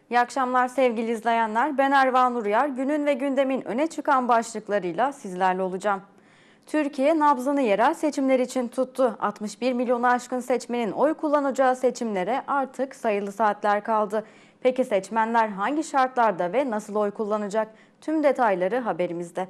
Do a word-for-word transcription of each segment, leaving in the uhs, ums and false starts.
İyi akşamlar sevgili izleyenler. Ben Ervan Uruyar. Günün ve gündemin öne çıkan başlıklarıyla sizlerle olacağım. Türkiye nabzını yerel seçimler için tuttu. altmış bir milyonu aşkın seçmenin oy kullanacağı seçimlere artık sayılı saatler kaldı. Peki seçmenler hangi şartlarda ve nasıl oy kullanacak? Tüm detayları haberimizde.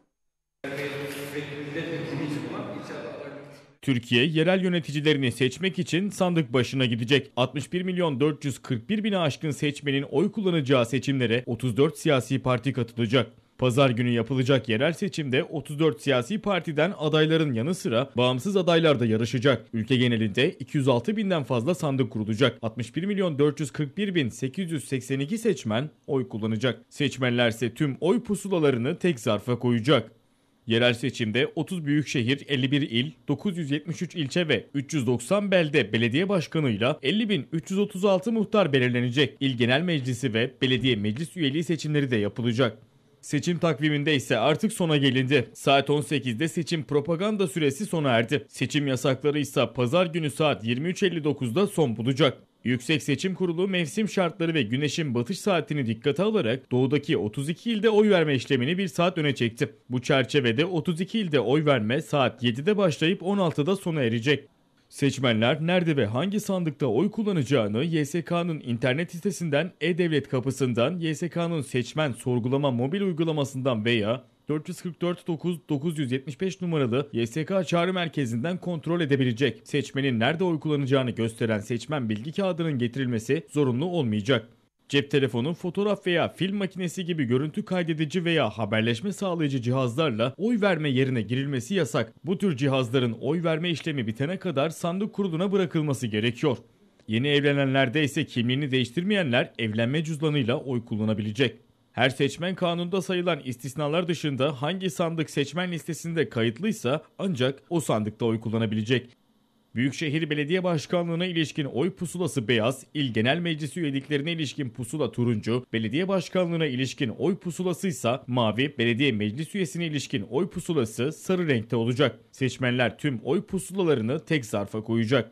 Türkiye, yerel yöneticilerini seçmek için sandık başına gidecek. altmış bir milyon dört yüz kırk bir bine aşkın seçmenin oy kullanacağı seçimlere otuz dört siyasi parti katılacak. Pazar günü yapılacak yerel seçimde otuz dört siyasi partiden adayların yanı sıra bağımsız adaylar da yarışacak. Ülke genelinde iki yüz altı binden fazla sandık kurulacak. altmış bir milyon dört yüz kırk bir bin sekiz yüz seksen iki seçmen oy kullanacak. Seçmenlerse tüm oy pusulalarını tek zarfa koyacak. Yerel seçimde otuz büyükşehir, elli bir il, dokuz yüz yetmiş üç ilçe ve üç yüz doksan belde belediye başkanıyla elli bin üç yüz otuz altı muhtar belirlenecek. İl Genel Meclisi ve belediye meclis üyeliği seçimleri de yapılacak. Seçim takviminde ise artık sona gelindi. Saat on sekizde seçim propaganda süresi sona erdi. Seçim yasakları ise pazar günü saat yirmi üç elli dokuzda son bulacak. Yüksek Seçim Kurulu mevsim şartları ve güneşin batış saatini dikkate alarak doğudaki otuz iki ilde oy verme işlemini bir saat öne çekti. Bu çerçevede otuz iki ilde oy verme saat yedide başlayıp on altıda sona erecek. Seçmenler nerede ve hangi sandıkta oy kullanacağını Y S K'nın internet sitesinden, E-Devlet kapısından, Y S K'nın seçmen sorgulama mobil uygulamasından veya dört yüz kırk dört dokuz dokuz yüz yetmiş beş numaralı Y S K çağrı merkezinden kontrol edebilecek. Seçmenin nerede oy kullanacağını gösteren seçmen bilgi kağıdının getirilmesi zorunlu olmayacak. Cep telefonu, fotoğraf veya film makinesi gibi görüntü kaydedici veya haberleşme sağlayıcı cihazlarla oy verme yerine girilmesi yasak. Bu tür cihazların oy verme işlemi bitene kadar sandık kuruluna bırakılması gerekiyor. Yeni evlenenlerde ise kimliğini değiştirmeyenler evlenme cüzdanıyla oy kullanabilecek. Her seçmen kanunda sayılan istisnalar dışında hangi sandık seçmen listesinde kayıtlıysa ancak o sandıkta oy kullanabilecek. Büyükşehir Belediye Başkanlığı'na ilişkin oy pusulası beyaz, İl Genel Meclisi üyeliklerine ilişkin pusula turuncu, belediye başkanlığına ilişkin oy pusulası ise mavi, belediye meclis üyesine ilişkin oy pusulası sarı renkte olacak. Seçmenler tüm oy pusulalarını tek zarfa koyacak.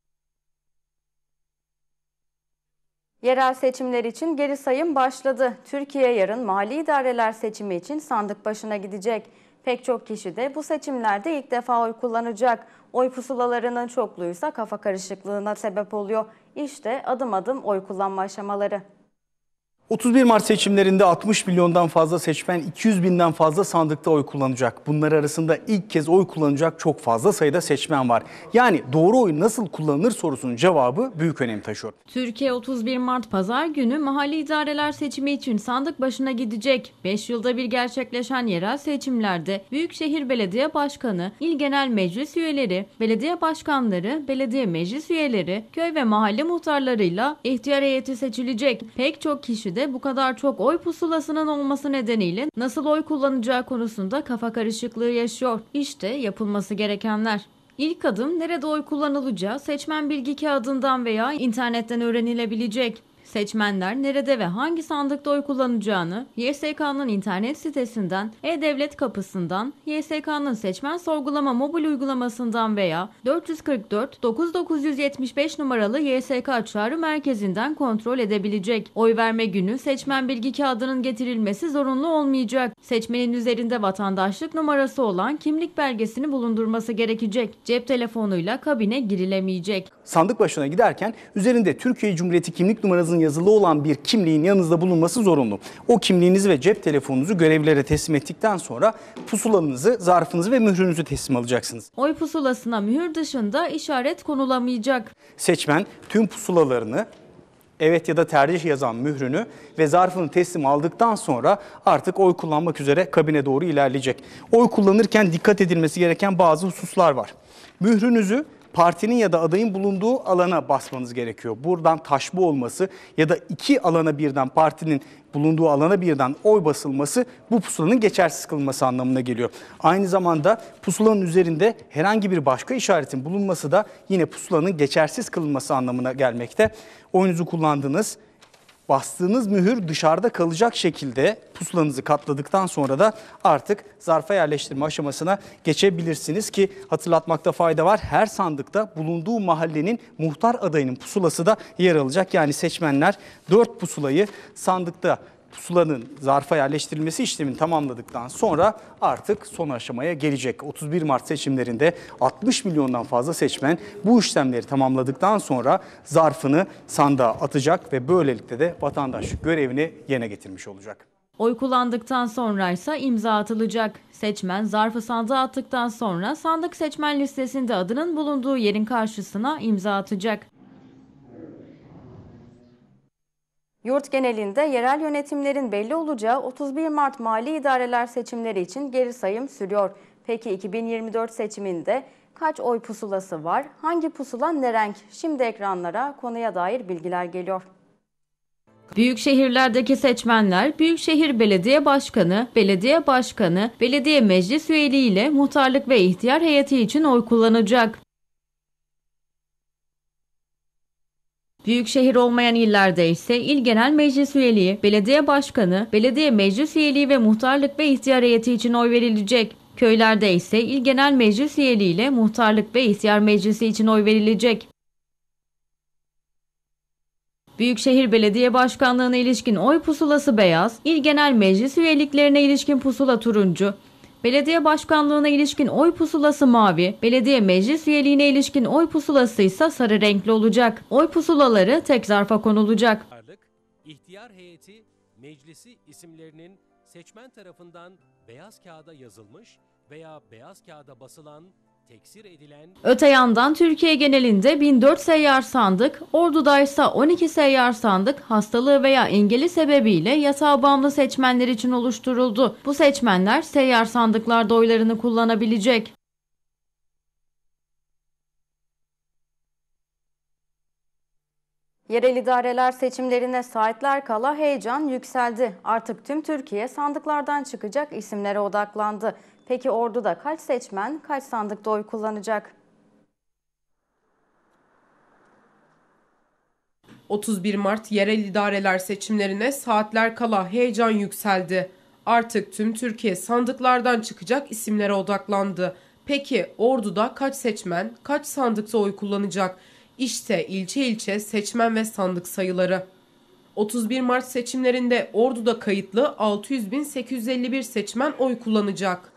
Yerel seçimler için geri sayım başladı. Türkiye yarın mali idareler seçimi için sandık başına gidecek. Pek çok kişi de bu seçimlerde ilk defa oy kullanacak. Oy pusulalarının çokluğuysa kafa karışıklığına sebep oluyor. İşte adım adım oy kullanma aşamaları. otuz bir Mart seçimlerinde altmış milyondan fazla seçmen iki yüz binden fazla sandıkta oy kullanacak. Bunlar arasında ilk kez oy kullanacak çok fazla sayıda seçmen var. Yani doğru oy nasıl kullanılır sorusunun cevabı büyük önem taşıyor. Türkiye otuz bir Mart Pazar günü mahalli idareler seçimi için sandık başına gidecek. beş yılda bir gerçekleşen yerel seçimlerde Büyükşehir Belediye Başkanı, İl Genel Meclis üyeleri, belediye başkanları, belediye meclis üyeleri, köy ve mahalle muhtarlarıyla ihtiyar heyeti seçilecek. Pek çok kişi de bu kadar çok oy pusulasının olması nedeniyle nasıl oy kullanacağı konusunda kafa karışıklığı yaşıyor. İşte yapılması gerekenler. İlk adım nerede oy kullanılacağı seçmen bilgi kağıdından veya internetten öğrenilebilecek. Seçmenler nerede ve hangi sandıkta oy kullanacağını Y S K'nın internet sitesinden, E-Devlet kapısından, Y S K'nın seçmen sorgulama mobil uygulamasından veya dört yüz kırk dört dokuz dokuz yüz yetmiş beş numaralı Y S K çağrı merkezinden kontrol edebilecek. Oy verme günü seçmen bilgi kağıdının getirilmesi zorunlu olmayacak. Seçmenin üzerinde vatandaşlık numarası olan kimlik belgesini bulundurması gerekecek. Cep telefonuyla kabine girilemeyecek. Sandık başına giderken üzerinde Türkiye Cumhuriyeti kimlik numarasının yazılı olan bir kimliğin yanınızda bulunması zorunlu. O kimliğinizi ve cep telefonunuzu görevlilere teslim ettikten sonra pusulanızı, zarfınızı ve mührünüzü teslim alacaksınız. Oy pusulasına mühür dışında işaret konulamayacak. Seçmen tüm pusulalarını, evet ya da tercih yazan mührünü ve zarfını teslim aldıktan sonra artık oy kullanmak üzere kabine doğru ilerleyecek. Oy kullanırken dikkat edilmesi gereken bazı hususlar var. Mührünüzü partinin ya da adayın bulunduğu alana basmanız gerekiyor. Buradan taşma olması ya da iki alana birden partinin bulunduğu alana birden oy basılması bu pusulanın geçersiz kılınması anlamına geliyor. Aynı zamanda pusulanın üzerinde herhangi bir başka işaretin bulunması da yine pusulanın geçersiz kılınması anlamına gelmekte. Oyunuzu kullandınız, Bastığınız mühür dışarıda kalacak şekilde pusulanızı katladıktan sonra da artık zarfa yerleştirme aşamasına geçebilirsiniz ki hatırlatmakta fayda var. Her sandıkta bulunduğu mahallenin muhtar adayının pusulası da yer alacak. Yani seçmenler dört pusulayı sandıkta pusulanın zarfa yerleştirilmesi işlemini tamamladıktan sonra artık son aşamaya gelecek. otuz bir Mart seçimlerinde altmış milyondan fazla seçmen bu işlemleri tamamladıktan sonra zarfını sandığa atacak ve böylelikle de vatandaş görevini yerine getirmiş olacak. Oy kullandıktan sonra ise imza atılacak. Seçmen zarfı sandığa attıktan sonra sandık seçmen listesinde adının bulunduğu yerin karşısına imza atacak. Yurt genelinde yerel yönetimlerin belli olacağı otuz bir Mart mali idareler seçimleri için geri sayım sürüyor. Peki iki bin yirmi dört seçiminde kaç oy pusulası var? Hangi pusula ne renk? Şimdi ekranlara konuya dair bilgiler geliyor. Büyük şehirlerdeki seçmenler Büyükşehir Belediye Başkanı, Belediye Başkanı, Belediye Meclis Üyeliği ile muhtarlık ve ihtiyar heyeti için oy kullanacak. Büyükşehir olmayan illerde ise İl Genel Meclis Üyeliği, Belediye Başkanı, Belediye Meclis Üyeliği ve muhtarlık ve ihtiyar heyeti için oy verilecek. Köylerde ise İl Genel Meclis Üyeliği ile muhtarlık ve ihtiyar meclisi için oy verilecek. Büyükşehir Belediye Başkanlığı'na ilişkin oy pusulası beyaz, İl Genel Meclis üyeliklerine ilişkin pusula turuncu, Belediye Başkanlığı'na ilişkin oy pusulası mavi, belediye meclis üyeliğine ilişkin oy pusulası ise sarı renkli olacak. Oy pusulaları tek zarfa konulacak. İhtiyar heyeti, meclisi isimlerinin seçmen tarafından beyaz kağıda yazılmış veya beyaz kağıda basılan, teksir edilen... Öte yandan Türkiye genelinde bin dört seyyar sandık, Ordu'da ise on iki seyyar sandık hastalığı veya engeli sebebiyle yatağa bağımlı seçmenler için oluşturuldu. Bu seçmenler seyyar sandıklarda oylarını kullanabilecek. Yerel idareler seçimlerine saatler kala heyecan yükseldi. Artık tüm Türkiye sandıklardan çıkacak isimlere odaklandı. Peki Ordu'da kaç seçmen kaç sandıkta oy kullanacak? otuz bir Mart yerel idareler seçimlerine saatler kala heyecan yükseldi. Artık tüm Türkiye sandıklardan çıkacak isimlere odaklandı. Peki Ordu'da kaç seçmen kaç sandıkta oy kullanacak? İşte ilçe ilçe seçmen ve sandık sayıları. otuz bir Mart seçimlerinde Ordu'da kayıtlı altı yüz bin sekiz yüz elli bir seçmen oy kullanacak.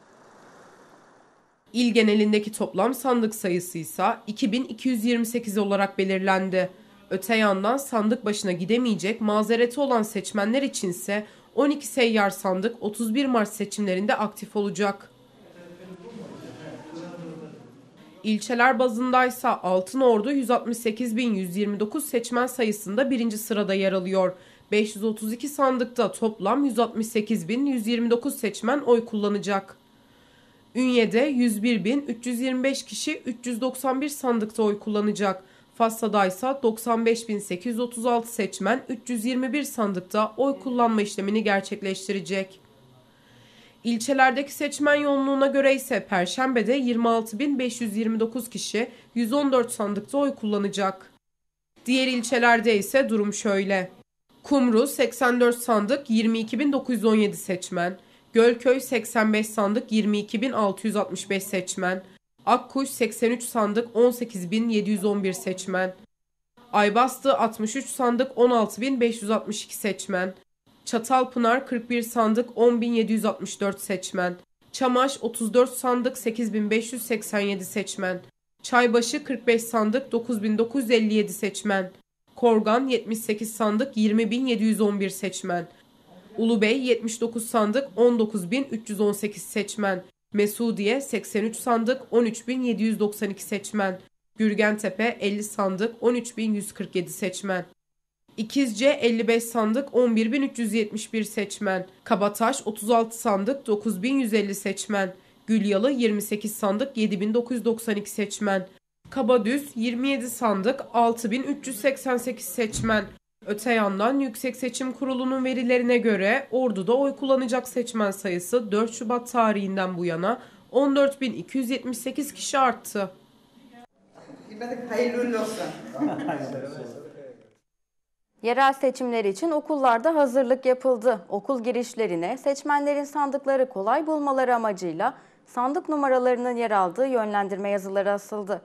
İl genelindeki toplam sandık sayısı ise iki bin iki yüz yirmi sekiz olarak belirlendi. Öte yandan sandık başına gidemeyecek mazereti olan seçmenler içinse on iki seyyar sandık otuz bir Mart seçimlerinde aktif olacak. İlçeler bazındaysa Altınordu yüz altmış sekiz bin yüz yirmi dokuz seçmen sayısında birinci sırada yer alıyor. beş yüz otuz iki sandıkta toplam yüz altmış sekiz bin yüz yirmi dokuz seçmen oy kullanacak. Ünye'de yüz bir bin üç yüz yirmi beş kişi üç yüz doksan bir sandıkta oy kullanacak. Fas'ta ise doksan beş bin sekiz yüz otuz altı seçmen üç yüz yirmi bir sandıkta oy kullanma işlemini gerçekleştirecek. İlçelerdeki seçmen yoğunluğuna göre ise Perşembe'de yirmi altı bin beş yüz yirmi dokuz kişi yüz on dört sandıkta oy kullanacak. Diğer ilçelerde ise durum şöyle. Kumru seksen dört sandık yirmi iki bin dokuz yüz on yedi seçmen, Gölköy seksen beş sandık yirmi iki bin altı yüz altmış beş seçmen, Akkuş seksen üç sandık on sekiz bin yedi yüz on bir seçmen, Aybastı altmış üç sandık on altı bin beş yüz altmış iki seçmen, Çatalpınar kırk bir sandık on bin yedi yüz altmış dört seçmen, Çamaş otuz dört sandık sekiz bin beş yüz seksen yedi seçmen, Çaybaşı kırk beş sandık dokuz bin dokuz yüz elli yedi seçmen, Korgan yetmiş sekiz sandık yirmi bin yedi yüz on bir seçmen, Ulubey yetmiş dokuz sandık on dokuz bin üç yüz on sekiz seçmen, Mesudiye seksen üç sandık on üç bin yedi yüz doksan iki seçmen, Gürgentepe elli sandık on üç bin yüz kırk yedi seçmen, İkizce elli beş sandık on bir bin üç yüz yetmiş bir seçmen, Kabataş otuz altı sandık dokuz bin yüz elli seçmen, Gülyalı yirmi sekiz sandık yedi bin dokuz yüz doksan iki seçmen, Kabadüz yirmi yedi sandık altı bin üç yüz seksen sekiz seçmen. Öte yandan Yüksek Seçim Kurulu'nun verilerine göre Ordu'da oy kullanacak seçmen sayısı dört Şubat tarihinden bu yana on dört bin iki yüz yetmiş sekiz kişi arttı. Yerel seçimler için okullarda hazırlık yapıldı. Okul girişlerine seçmenlerin sandıkları kolay bulmaları amacıyla sandık numaralarının yer aldığı yönlendirme yazıları asıldı.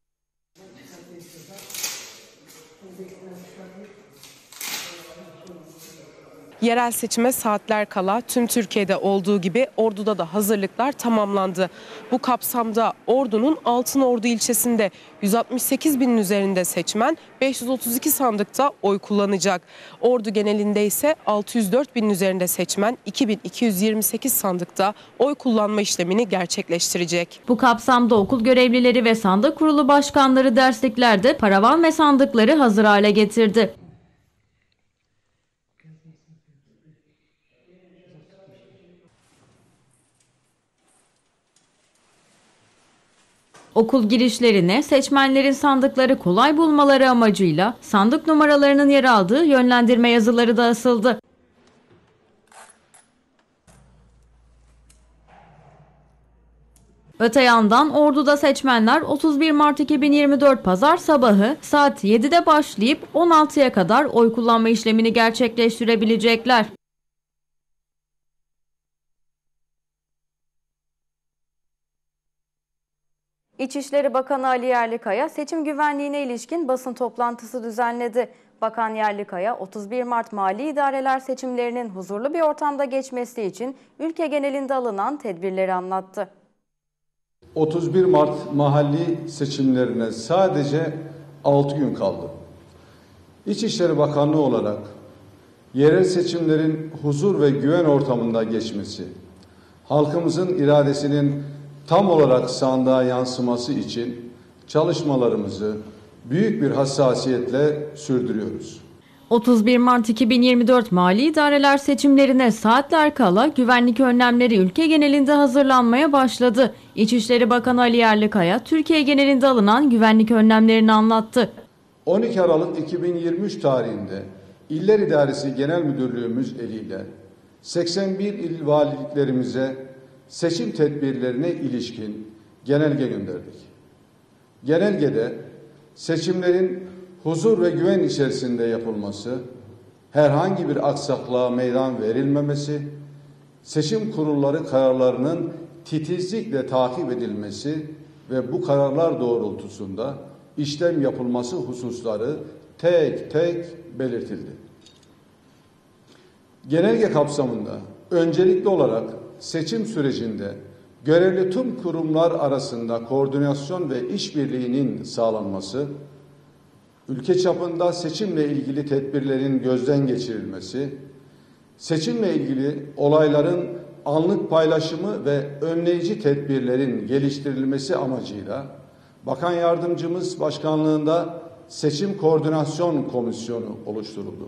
Yerel seçime saatler kala tüm Türkiye'de olduğu gibi Ordu'da da hazırlıklar tamamlandı. Bu kapsamda Ordu'nun Altınordu ilçesinde yüz altmış sekiz binin üzerinde seçmen beş yüz otuz iki sandıkta oy kullanacak. Ordu genelinde ise altı yüz dört binin üzerinde seçmen iki bin iki yüz yirmi sekiz sandıkta oy kullanma işlemini gerçekleştirecek. Bu kapsamda okul görevlileri ve sandık kurulu başkanları dersliklerde paravan ve sandıkları hazır hale getirdi. Okul girişlerine seçmenlerin sandıkları kolay bulmaları amacıyla sandık numaralarının yer aldığı yönlendirme yazıları da asıldı. Öte yandan Ordu'da seçmenler otuz bir Mart iki bin yirmi dört Pazar sabahı saat yedide başlayıp on altıya kadar oy kullanma işlemini gerçekleştirebilecekler. İçişleri Bakanı Ali Yerlikaya seçim güvenliğine ilişkin basın toplantısı düzenledi. Bakan Yerlikaya, otuz bir Mart mali idareler seçimlerinin huzurlu bir ortamda geçmesi için ülke genelinde alınan tedbirleri anlattı. otuz bir Mart mahalli seçimlerine sadece altı gün kaldı. İçişleri Bakanlığı olarak yerel seçimlerin huzur ve güven ortamında geçmesi, halkımızın iradesinin tam olarak sandığa yansıması için çalışmalarımızı büyük bir hassasiyetle sürdürüyoruz. otuz bir Mart iki bin yirmi dört mali idareler seçimlerine saatler kala güvenlik önlemleri ülke genelinde hazırlanmaya başladı. İçişleri Bakanı Ali Yerlikaya, Türkiye genelinde alınan güvenlik önlemlerini anlattı. on iki Aralık iki bin yirmi üç tarihinde İller İdaresi Genel Müdürlüğümüz eliyle seksen bir il valiliklerimize seçim tedbirlerine ilişkin genelge gönderdik. Genelgede seçimlerin huzur ve güven içerisinde yapılması, herhangi bir aksaklığa meydan verilmemesi, seçim kurulları kararlarının titizlikle takip edilmesi ve bu kararlar doğrultusunda işlem yapılması hususları tek tek belirtildi. Genelge kapsamında öncelikli olarak seçim sürecinde görevli tüm kurumlar arasında koordinasyon ve işbirliğinin sağlanması, ülke çapında seçimle ilgili tedbirlerin gözden geçirilmesi, seçimle ilgili olayların anlık paylaşımı ve önleyici tedbirlerin geliştirilmesi amacıyla Bakan Yardımcımız başkanlığında Seçim Koordinasyon Komisyonu oluşturuldu.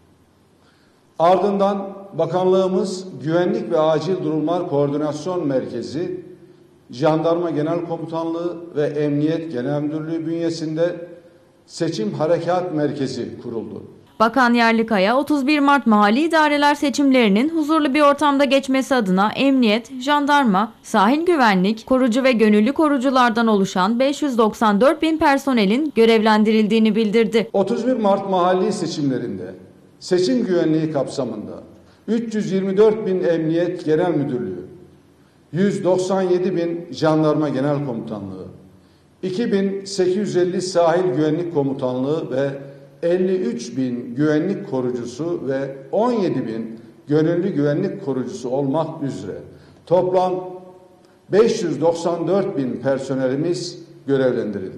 Ardından bakanlığımız Güvenlik ve Acil Durumlar Koordinasyon Merkezi, Jandarma Genel Komutanlığı ve Emniyet Genel Müdürlüğü bünyesinde Seçim Harekat Merkezi kuruldu. Bakan Yerlikaya, otuz bir Mart mahalli idareler seçimlerinin huzurlu bir ortamda geçmesi adına emniyet, jandarma, sahil güvenlik, korucu ve gönüllü koruculardan oluşan beş yüz doksan dört bin personelin görevlendirildiğini bildirdi. otuz bir Mart mahalli seçimlerinde seçim güvenliği kapsamında üç yüz yirmi dört bin Emniyet Genel Müdürlüğü, yüz doksan yedi bin Jandarma Genel Komutanlığı, iki bin sekiz yüz elli Sahil Güvenlik Komutanlığı ve elli üç bin güvenlik korucusu ve on yedi bin gönüllü güvenlik korucusu olmak üzere toplam beş yüz doksan dört bin personelimiz görevlendirildi.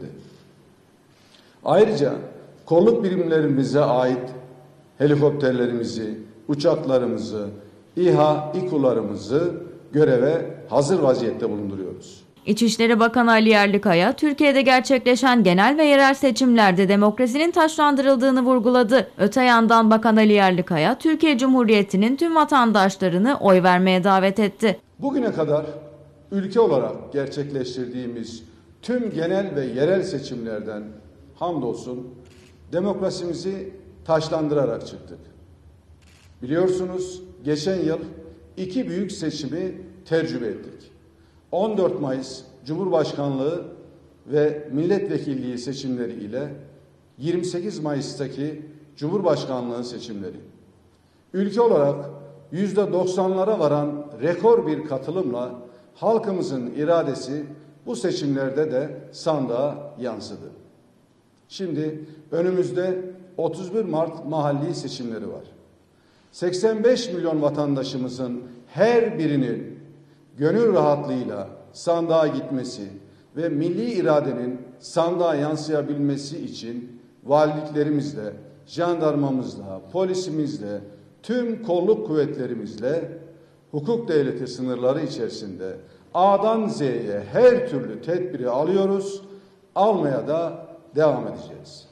Ayrıca kolluk birimlerimize ait helikopterlerimizi, uçaklarımızı, İHA, İKU'larımızı göreve hazır vaziyette bulunduruyoruz. İçişleri Bakanı Ali Yerlikaya, Türkiye'de gerçekleşen genel ve yerel seçimlerde demokrasinin taçlandırıldığını vurguladı. Öte yandan Bakan Ali Yerlikaya, Türkiye Cumhuriyeti'nin tüm vatandaşlarını oy vermeye davet etti. Bugüne kadar ülke olarak gerçekleştirdiğimiz tüm genel ve yerel seçimlerden hamdolsun demokrasimizi taçlandırarak çıktık. Biliyorsunuz geçen yıl iki büyük seçimi tecrübe ettik. on dört Mayıs Cumhurbaşkanlığı ve milletvekilliği seçimleri ile yirmi sekiz Mayıs'taki Cumhurbaşkanlığı seçimleri. Ülke olarak yüzde doksanlara varan rekor bir katılımla halkımızın iradesi bu seçimlerde de sandığa yansıdı. Şimdi önümüzde otuz bir Mart mahalli seçimleri var. seksen beş milyon vatandaşımızın her birinin gönül rahatlığıyla sandığa gitmesi ve milli iradenin sandığa yansıyabilmesi için valiliklerimizle, jandarmamızla, polisimizle, tüm kolluk kuvvetlerimizle hukuk devleti sınırları içerisinde A'dan Z'ye her türlü tedbiri alıyoruz, almaya da devam edeceğiz.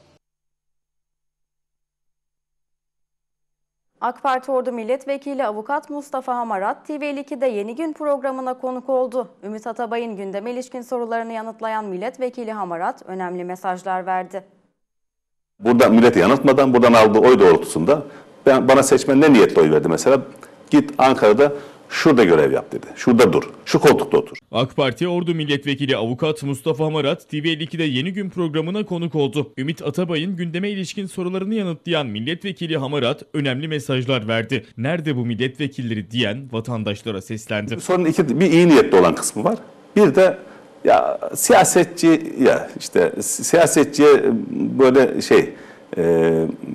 AK Parti Ordu Milletvekili Avukat Mustafa Hamarat, T V elli ikide Yeni Gün programına konuk oldu. Ümit Atabay'ın gündeme ilişkin sorularını yanıtlayan Milletvekili Hamarat önemli mesajlar verdi. Burada milleti yanıltmadan buradan aldığı oy doğrultusunda ben, bana seçmen ne niyetle oy verdi mesela? Git Ankara'da şurada görev yap dedi. Şurada dur. Şu koltukta otur. AK Parti Ordu Milletvekili Avukat Mustafa Hamarat T V elli ikide Yeni Gün programına konuk oldu. Ümit Atabay'ın gündeme ilişkin sorularını yanıtlayan Milletvekili Hamarat önemli mesajlar verdi. Nerede bu milletvekilleri diyen vatandaşlara seslendi. Sorunun iki, bir iyi niyetli olan kısmı var. Bir de ya siyasetçi ya işte siyasetçiye böyle şey e,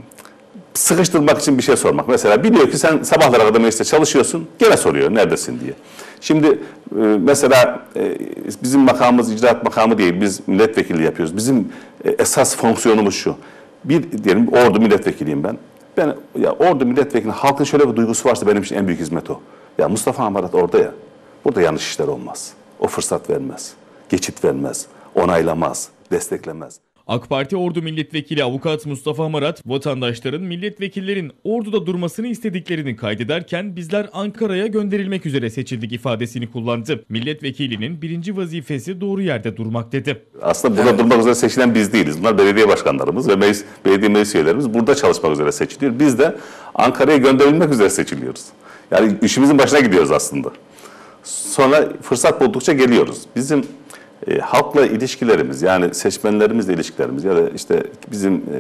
sıkıştırmak için bir şey sormak. Mesela biliyor ki sen sabahlara kadar mecliste çalışıyorsun, gene soruyor neredesin diye. Şimdi e, mesela e, bizim makamımız icraat makamı değil, biz milletvekili yapıyoruz. Bizim e, esas fonksiyonumuz şu. Bir diyelim ordu milletvekiliyim ben. Ben ya ordu milletvekili halkın şöyle bir duygusu varsa benim için en büyük hizmet o. Ya Mustafa Hamarat orada ya. Burada yanlış işler olmaz. O fırsat vermez. Geçit vermez. Onaylamaz. Desteklemez. AK Parti Ordu Milletvekili Avukat Mustafa Hamarat, vatandaşların milletvekillerin orduda durmasını istediklerini kaydederken bizler Ankara'ya gönderilmek üzere seçildik ifadesini kullandı. Milletvekilinin birinci vazifesi doğru yerde durmak dedi. Aslında burada evet. durmak üzere seçilen biz değiliz. Bunlar belediye başkanlarımız ve meclis, belediye meclis üyelerimiz burada çalışmak üzere seçiliyor. Biz de Ankara'ya gönderilmek üzere seçiliyoruz. Yani işimizin başına gidiyoruz aslında. Sonra fırsat buldukça geliyoruz. Bizim E, halkla ilişkilerimiz yani seçmenlerimizle ilişkilerimiz ya da işte bizim e,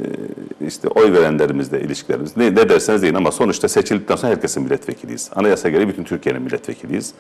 işte oy verenlerimizle ilişkilerimiz ne, ne derseniz deyin ama sonuçta seçildikten sonra herkesin milletvekiliyiz. Anayasa gereği bütün Türkiye'nin milletvekiliyiz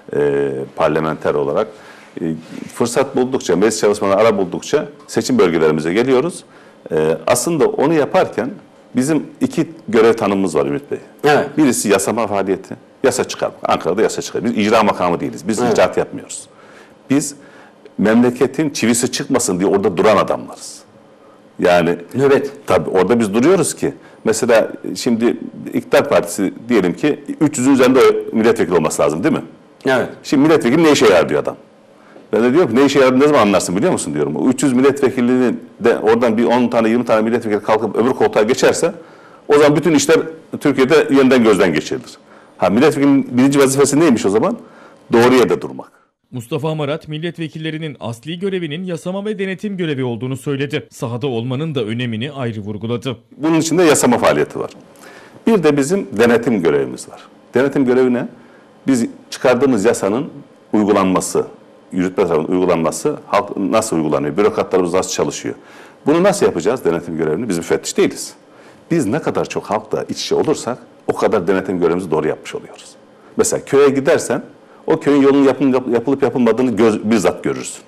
e, parlamenter olarak. E, fırsat buldukça, meclis çalışmalarına ara buldukça seçim bölgelerimize geliyoruz. E, aslında onu yaparken bizim iki görev tanımımız var Ümit Bey. Evet. Birisi yasama faaliyeti, yasa çıkarmak. Ankara'da yasa çıkarmak. Biz icra makamı değiliz. Biz evet. icraat yapmıyoruz. Biz memleketin çivisi çıkmasın diye orada duran adamlarız. Yani evet. Tabii orada biz duruyoruz ki mesela şimdi İktidar Partisi diyelim ki üç yüzün üzerinde milletvekili olması lazım değil mi? Evet. Şimdi milletvekili ne işe yarar diyor adam. Ben de diyorum ki ne işe yarar ne zaman anlarsın biliyor musun diyorum. O üç yüz milletvekilinin de oradan bir on tane yirmi tane milletvekili kalkıp öbür koltuğa geçerse o zaman bütün işler Türkiye'de yeniden gözden geçirilir. Ha milletvekilinin birinci vazifesi neymiş o zaman? Doğru yerde durmak. Mustafa Hamarat, milletvekillerinin asli görevinin yasama ve denetim görevi olduğunu söyledi. Sahada olmanın da önemini ayrı vurguladı. Bunun içinde yasama faaliyeti var. Bir de bizim denetim görevimiz var. Denetim görevi ne? Biz çıkardığımız yasanın uygulanması, yürütme tarafından uygulanması, halk nasıl uygulanıyor, bürokratlarımız nasıl çalışıyor? Bunu nasıl yapacağız denetim görevini? Biz müfettiş değiliz. Biz ne kadar çok halkla iç içe olursak o kadar denetim görevimizi doğru yapmış oluyoruz. Mesela köye gidersen o köyün yolunun yapılıp yapılmadığını göz, bizzat görürsün.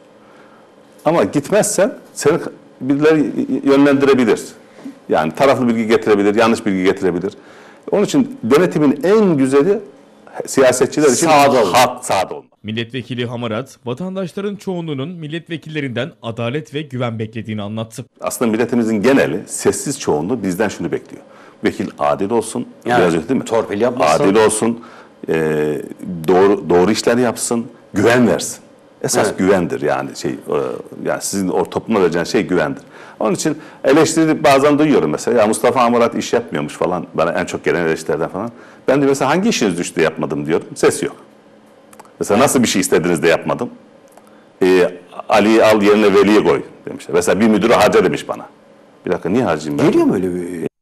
Ama gitmezsen seni birileri yönlendirebilir. Yani taraflı bilgi getirebilir, yanlış bilgi getirebilir. Onun için denetimin en güzeli siyasetçiler için halk sahada olmak. Milletvekili Hamarat, vatandaşların çoğunluğunun milletvekillerinden adalet ve güven beklediğini anlattı. Aslında milletimizin geneli, sessiz çoğunluğu bizden şunu bekliyor. Vekil adil olsun, yani, biraz değil mi? Torpil yapmasın. Adil olsun. E, doğru doğru işler yapsın, güven versin. Esas evet. güvendir yani şey e, yani sizin o topluma vereceğiniz şey güvendir. Onun için eleştiri bazen duyuyorum mesela ya Mustafa Hamarat iş yapmıyormuş falan bana en çok gelen eleştirilerden falan. Ben de mesela hangi işiniz düştü de yapmadım diyorum. Ses yok. Mesela nasıl bir şey istediniz de yapmadım? E, Ali'yi al yerine Veli'yi koy demişler. Mesela bir müdürü harca demiş bana. Bir dakika niye harcayayım ben? Geliyor mu öyle bir?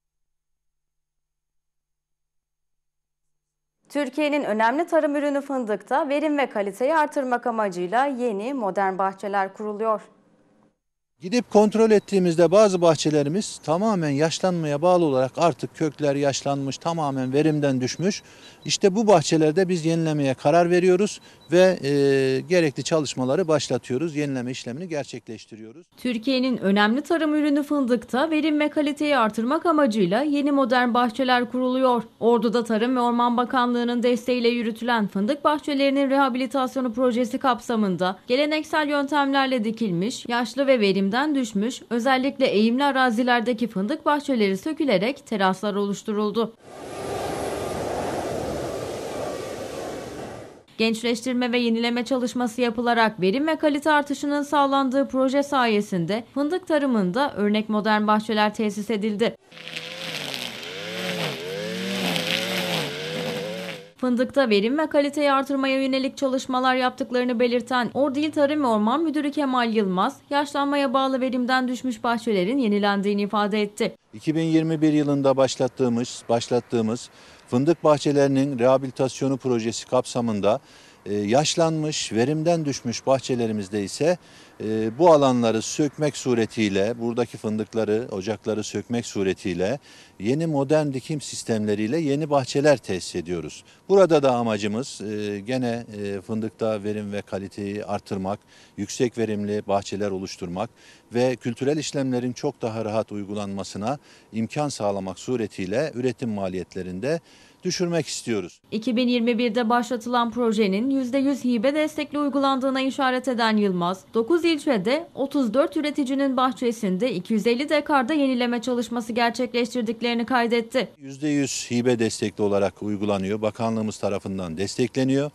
Türkiye'nin önemli tarım ürünü fındıkta verim ve kaliteyi artırmak amacıyla yeni modern bahçeler kuruluyor. Gidip kontrol ettiğimizde bazı bahçelerimiz tamamen yaşlanmaya bağlı olarak artık kökler yaşlanmış, tamamen verimden düşmüş. İşte bu bahçelerde biz yenilemeye karar veriyoruz ve e, gerekli çalışmaları başlatıyoruz. Yenileme işlemini gerçekleştiriyoruz. Türkiye'nin önemli tarım ürünü fındıkta verim ve kaliteyi artırmak amacıyla yeni modern bahçeler kuruluyor. Ordu'da Tarım ve Orman Bakanlığı'nın desteğiyle yürütülen fındık bahçelerinin rehabilitasyonu projesi kapsamında geleneksel yöntemlerle dikilmiş, yaşlı ve verimden düşmüş, özellikle eğimli arazilerdeki fındık bahçeleri sökülerek teraslar oluşturuldu. Gençleştirme ve yenileme çalışması yapılarak verim ve kalite artışının sağlandığı proje sayesinde fındık tarımında örnek modern bahçeler tesis edildi. Fındıkta verim ve kaliteyi artırmaya yönelik çalışmalar yaptıklarını belirten Ordu İl Tarım ve Orman Müdürü Kemal Yılmaz, yaşlanmaya bağlı verimden düşmüş bahçelerin yenilendiğini ifade etti. iki bin yirmi bir yılında başlattığımız, başlattığımız fındık bahçelerinin rehabilitasyonu projesi kapsamında e, yaşlanmış, verimden düşmüş bahçelerimizde ise e, bu alanları sökmek suretiyle, buradaki fındıkları, ocakları sökmek suretiyle yeni modern dikim sistemleriyle yeni bahçeler tesis ediyoruz. Burada da amacımız e, gene e, fındıkta verim ve kaliteyi artırmak, yüksek verimli bahçeler oluşturmak ve kültürel işlemlerin çok daha rahat uygulanmasına imkan sağlamak suretiyle üretim maliyetlerinde düşürmek istiyoruz. iki bin yirmi birde başlatılan projenin yüzde yüz hibe destekli uygulandığına işaret eden Yılmaz, dokuz ilçede otuz dört üreticinin bahçesinde iki yüz elli dekarda yenileme çalışması gerçekleştirdiklerini kaydetti. yüzde yüz hibe destekli olarak uygulanıyor. Bakanlığımız tarafından destekleniyor.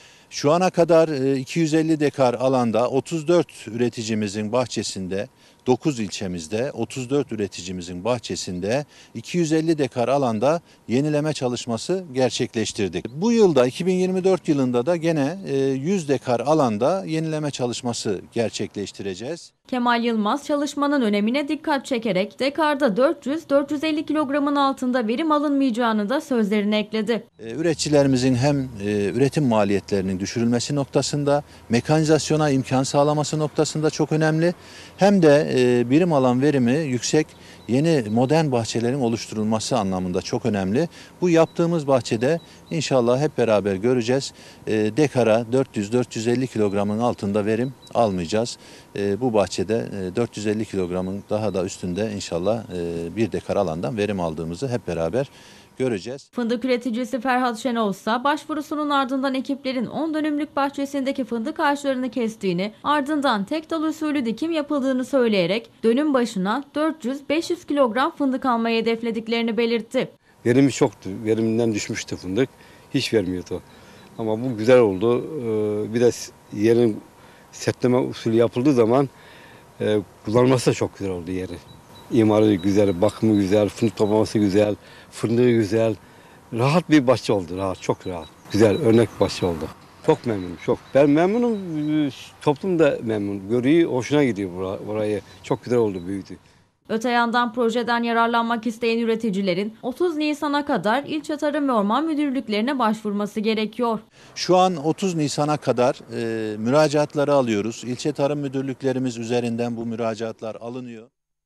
Şu ana kadar iki yüz elli dekar alanda otuz dört üreticimizin bahçesinde, dokuz ilçemizde otuz dört üreticimizin bahçesinde iki yüz elli dekar alanda yenileme çalışması gerçekleştirdik. Bu yılda iki bin yirmi dört yılında da gene yüz dekar alanda yenileme çalışması gerçekleştireceğiz. Kemal Yılmaz çalışmanın önemine dikkat çekerek dekarda dört yüz dört yüz elli kilogramın altında verim alınmayacağını da sözlerine ekledi. Üreticilerimizin hem üretim maliyetlerinin düşürülmesi noktasında, mekanizasyona imkan sağlaması noktasında çok önemli. Hem de birim alan verimi yüksek yeni modern bahçelerin oluşturulması anlamında çok önemli. Bu yaptığımız bahçede inşallah hep beraber göreceğiz. Dekara dört yüz dört yüz elli kilogramın altında verim almayacağız. Bu bahçede dört yüz elli kilogramın daha da üstünde inşallah bir dekar alandan verim aldığımızı hep beraber göreceğiz. Fındık üreticisi Ferhat Şenol ise başvurusunun ardından ekiplerin on dönümlük bahçesindeki fındık ağaçlarını kestiğini, ardından tek dal usulü dikim yapıldığını söyleyerek dönüm başına dört yüz beş yüz kilogram fındık almayı hedeflediklerini belirtti. Verimi çoktu. Verimden düşmüştü fındık. Hiç vermiyordu. Ama bu güzel oldu. Bir de yerin setleme usulü yapıldığı zaman kullanması da çok güzel oldu yeri. İmarı güzel, bakımı güzel, fındık toplaması güzel, fındığı güzel. Rahat bir bahçe oldu, rahat, çok rahat. Güzel, örnek bahçe oldu. Çok memnunum, çok. Ben memnunum, toplum da memnun. Görüyor, hoşuna gidiyor burayı. Çok güzel oldu, büyüdü. Öte yandan projeden yararlanmak isteyen üreticilerin otuz Nisan'a kadar İlçe Tarım ve Orman Müdürlüklerine başvurması gerekiyor. Şu an otuz Nisan'a kadar e, müracaatları alıyoruz. İlçe Tarım Müdürlüklerimiz üzerinden bu müracaatlar alınıyor.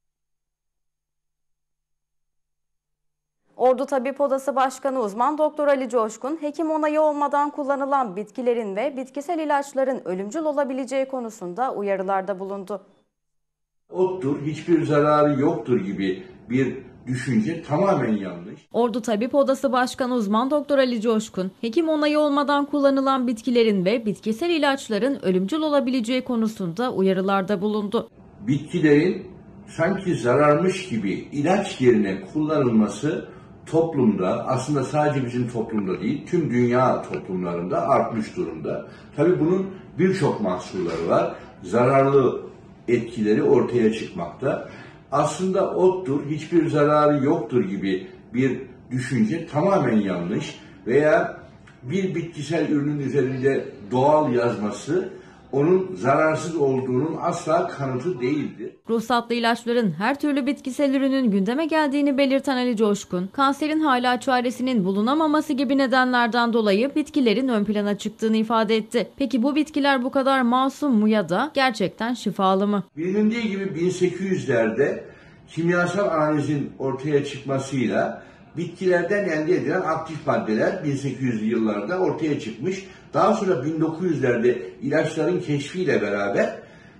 Ordu Tabip Odası Başkanı Uzman Doktor Ali Coşkun, hekim onayı olmadan kullanılan bitkilerin ve bitkisel ilaçların ölümcül olabileceği konusunda uyarılarda bulundu. Ottur, hiçbir zararı yoktur gibi bir düşünce tamamen yanlış. Ordu Tabip Odası Başkanı Uzman Doktor Ali Coşkun, hekim onayı olmadan kullanılan bitkilerin ve bitkisel ilaçların ölümcül olabileceği konusunda uyarılarda bulundu. Bitkilerin sanki zararmış gibi ilaç yerine kullanılması toplumda, aslında sadece bizim toplumda değil, tüm dünya toplumlarında artmış durumda. Tabii bunun birçok mahsurları var. Zararlı etkileri ortaya çıkmakta. Aslında ottur, hiçbir zararı yoktur gibi bir düşünce tamamen yanlış veya bir bitkisel ürünün üzerinde doğal yazması onun zararsız olduğunun asla kanıtı değildir. Ruhsatlı ilaçların her türlü bitkisel ürünün gündeme geldiğini belirten Ali Coşkun, kanserin hala çaresinin bulunamaması gibi nedenlerden dolayı bitkilerin ön plana çıktığını ifade etti. Peki bu bitkiler bu kadar masum mu ya da gerçekten şifalı mı? Bilindiği gibi bin sekiz yüzlerde kimyasal analizin ortaya çıkmasıyla bitkilerden elde edilen aktif maddeler bin sekiz yüzlü yıllarda ortaya çıkmış. Daha sonra bin dokuz yüzlerde ilaçların keşfiyle beraber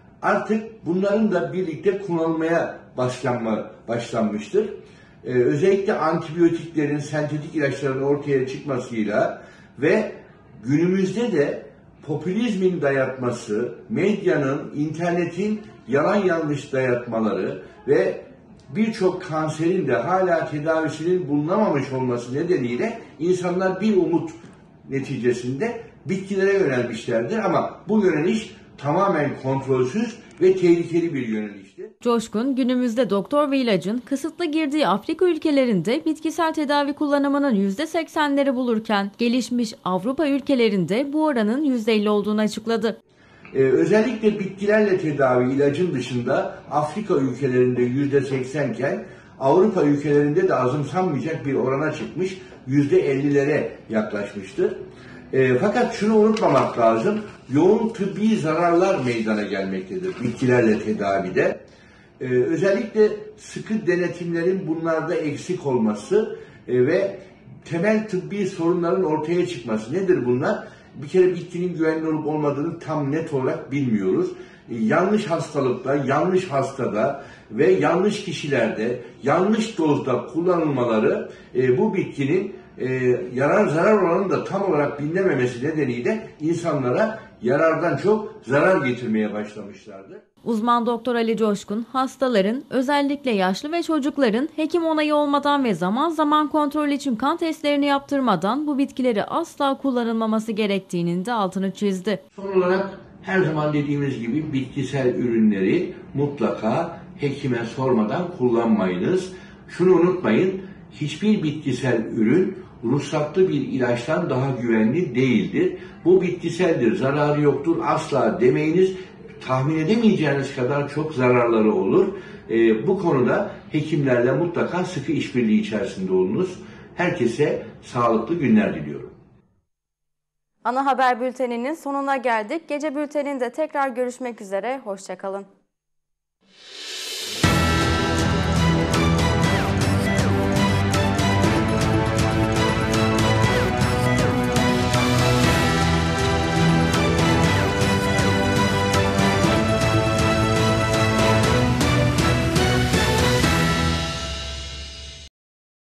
artık bunların da birlikte kullanılmaya başlanma, başlanmıştır. Ee, özellikle antibiyotiklerin, sentetik ilaçların ortaya çıkmasıyla ve günümüzde de popülizmin dayatması, medyanın, internetin yalan yanlış dayatmaları ve birçok kanserin de hala tedavisinin bulunamamış olması nedeniyle insanlar bir umut neticesinde bitkilere yönelmişlerdir ama bu yöneliş tamamen kontrolsüz ve tehlikeli bir yöneliştir. Coşkun, günümüzde doktor ve ilacın kısıtlı girdiği Afrika ülkelerinde bitkisel tedavi kullanımının yüzde seksenleri bulurken gelişmiş Avrupa ülkelerinde bu oranın yüzde elli olduğunu açıkladı. Ee, özellikle bitkilerle tedavi ilacın dışında Afrika ülkelerinde yüzde seksen iken Avrupa ülkelerinde de azımsanmayacak bir orana çıkmış, yüzde ellilere yaklaşmıştır. E, fakat şunu unutmamak lazım, yoğun tıbbi zararlar meydana gelmektedir bitkilerle tedavide. E, özellikle sıkı denetimlerin bunlarda eksik olması e, ve temel tıbbi sorunların ortaya çıkması. Nedir bunlar? Bir kere bitkinin güvenli olup olmadığını tam net olarak bilmiyoruz. E, yanlış hastalıkta, yanlış hastada ve yanlış kişilerde, yanlış dozda kullanılmaları e, bu bitkinin e, yarar zarar oranını da tam olarak bilinememesi nedeniyle insanlara yarardan çok zarar getirmeye başlamışlardır. Uzman doktor Ali Coşkun, hastaların özellikle yaşlı ve çocukların hekim onayı olmadan ve zaman zaman kontrol için kan testlerini yaptırmadan bu bitkileri asla kullanılmaması gerektiğinin de altını çizdi. Son olarak her zaman dediğimiz gibi bitkisel ürünleri mutlaka hekime sormadan kullanmayınız. Şunu unutmayın, hiçbir bitkisel ürün ruhsatlı bir ilaçtan daha güvenli değildir. Bu bitkiseldir, zararı yoktur asla demeyiniz. Tahmin edemeyeceğiniz kadar çok zararları olur. Ee, bu konuda hekimlerle mutlaka sıkı işbirliği içerisinde olunuz. Herkese sağlıklı günler diliyorum. Ana haber bülteninin sonuna geldik. Gece bülteninde tekrar görüşmek üzere. Hoşça kalın.